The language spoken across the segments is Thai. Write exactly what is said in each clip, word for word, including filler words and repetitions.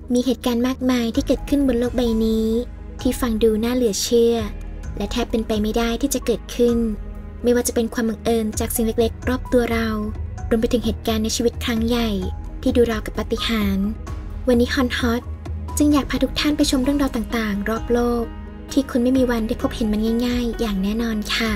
มีเหตุการณ์มากมายที่เกิดขึ้นบนโลกใบนี้ที่ฟังดูน่าเหลือเชื่อและแทบเป็นไปไม่ได้ที่จะเกิดขึ้นไม่ว่าจะเป็นความบังเอิญจากสิ่งเล็กๆรอบตัวเรารวมไปถึงเหตุการณ์ในชีวิตครั้งใหญ่ที่ดูราวกับปาฏิหาริย์วันนี้ฮอนฮอตจึงอยากพาทุกท่านไปชมเรื่องราวต่างๆรอบโลกที่คุณไม่มีวันได้พบเห็นมันง่ายๆอย่างแน่นอนค่ะ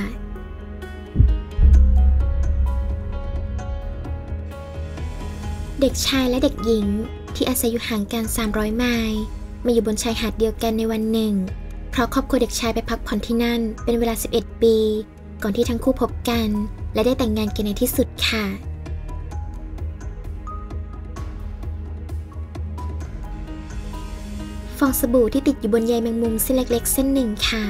เด็กชายและเด็กหญิงที่อาศัยอยู่ห่างกันสามร้อยไมล์มาอยู่บนชายหาดเดียวกันในวันหนึ่งเพราะครอบครัวเด็กชายไปพักผ่อนที่นั่นเป็นเวลาสิบเอ็ดปีก่อนที่ทั้งคู่พบกันและได้แต่งงานกันในที่สุดค่ะฟองสบู่ที่ติดอยู่บนใยแมงมุมเส้นเล็กๆเส้นหนึ่งค่ะ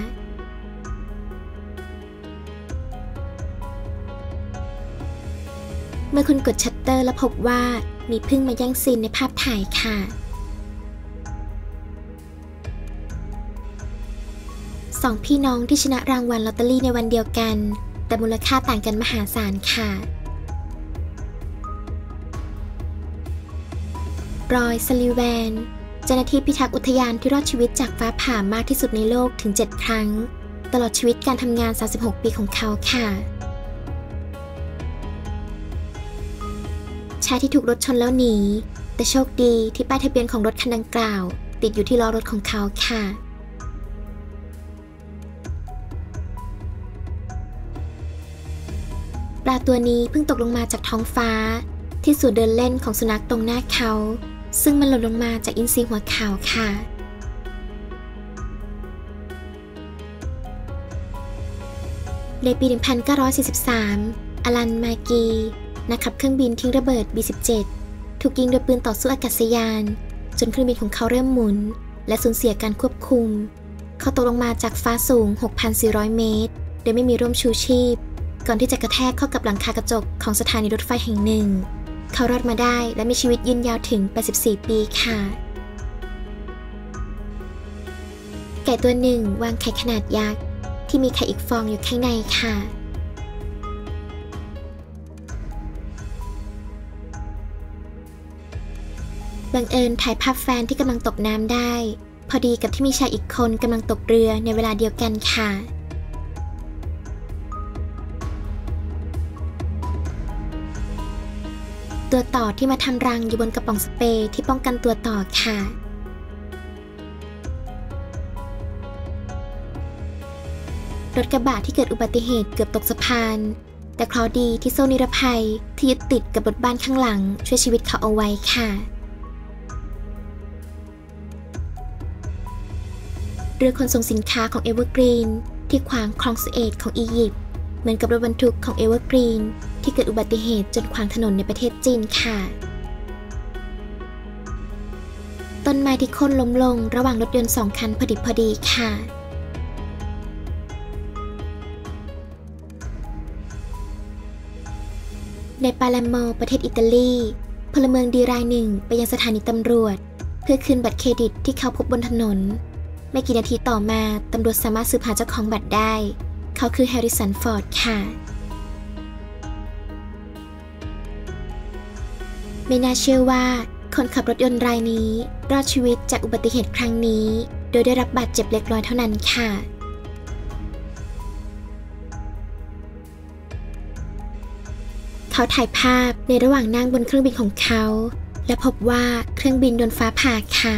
เมื่อคุณกดชัตเตอร์และพบว่ามีผึ้งมาแย่งซีนในภาพถ่ายค่ะสองพี่น้องที่ชนะรางวัลลอตเตอรี่ในวันเดียวกันแต่มูลค่าต่างกันมหาศาลค่ะรอยซัลลิแวนเจ้าหน้าที่พิทักษ์อุทยานที่รอดชีวิตจากฟ้าผ่ามากที่สุดในโลกถึงเจ็ดครั้งตลอดชีวิตการทำงานสามสิบหกปีของเขาค่ะชายที่ถูกรถชนแล้วหนีแต่โชคดีที่ป้ายทะเบียนของรถคันดังกล่าวติดอยู่ที่ล้อรถของเขาค่ะปลาตัวนี้เพิ่งตกลงมาจากท้องฟ้าที่สวนเดินเล่นของสุนัขตรงหน้าเขาซึ่งมันหล่นลงมาจากอินทรีหัวขาวค่ะในปี หนึ่งพันเก้าร้อยสี่สิบสาม อลัน มากีนักขับเครื่องบินทิ้งระเบิด บี สิบเจ็ด ถูกยิงโดยปืนต่อสู้อากาศยานจนเครื่องบินของเขาเริ่มหมุนและสูญเสียการควบคุมเขาตกลงมาจากฟ้าสูง หกพันสี่ร้อย เมตรโดยไม่มีร่มชูชีพก่อนที่จะกระแทกเข้ากับหลังคากระจกของสถานีรถไฟแห่งหนึ่งเขารอดมาได้และมีชีวิตยืนยาวถึงแปดสิบสี่ปีค่ะไก่ตัวหนึ่งวางไข่ขนาดยักษ์ที่มีไข่อีกฟองอยู่ข้างในค่ะบังเอิญถ่ายภาพแฟนที่กำลังตกน้ำได้พอดีกับที่มีชายอีกคนกำลังตกเรือในเวลาเดียวกันค่ะตัวต่อที่มาทำรังอยู่บนกระป๋องสเปรย์ที่ป้องกันตัวต่อค่ะรถกระบะที่เกิดอุบัติเหตุเกือบตกสะพานแต่เคราะห์ดีที่โซ่นิรภัยที่ยึดติดกับรถบ้านข้างหลังช่วยชีวิตเขาเอาไว้ค่ะเรือขนส่งสินค้าของเอเวอร์กรีนที่ขวางคลองสุเอซของอียิปต์เหมือนกับรถบรรทุกของเอเวอร์กรีนที่เกิดอุบัติเหตุจนขวางถนนในประเทศจีนค่ะต้นไม้ที่โค่นล้มลงระหว่างรถยนต์สองคันพอดิบพอดีค่ะในปาเลร์โมประเทศอิตาลีพลเมืองดีรายหนึ่งไปยังสถานีตำรวจเพื่อคืนบัตรเครดิตที่เขาพบบนถนนไม่กี่นาทีต่อมาตำรวจสามารถสืบหาเจ้าของบัตรได้เขาคือแฮร์ริสันฟอร์ดค่ะไม่น่าเชื่อว่าคนขับรถยนต์รายนี้รอดชีวิตจากอุบัติเหตุครั้งนี้โดยได้รับบาดเจ็บเล็กน้อยเท่านั้นค่ะเขาถ่ายภาพในระหว่างนั่งบนเครื่องบินของเขาและพบว่าเครื่องบินโดนฟ้าผ่าค่ะ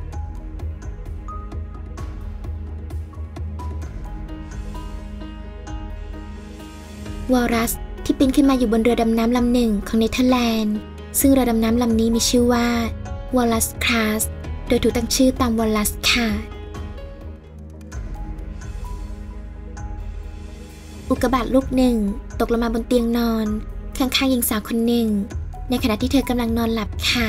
วอลรัสที่ปีนขึ้นมาอยู่บนเรือดำน้ำลำหนึ่งของเนเธอร์แลนด์ซึ่งเรือดำน้ำลำนี้มีชื่อว่าวอลลัสคลาสโดยถูกตั้งชื่อตามวอลลัสค่ะอุกกาบาตลูกหนึ่งตกลงมาบนเตียงนอนข้างๆหญิงสาวคนหนึ่งในขณะที่เธอกำลังนอนหลับค่ะ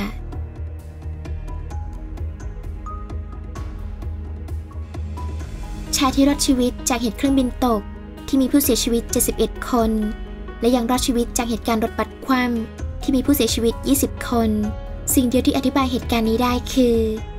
ชายที่รอดชีวิตจากเหตุเครื่องบินตกที่มีผู้เสียชีวิตเจ็ดสิบเอ็ดคนและยังรอดชีวิตจากเหตุการณ์รถบัสคว่ำที่มีผู้เสียชีวิตยี่สิบคนสิ่งเดียวที่อธิบายเหตุการณ์นี้ได้คือ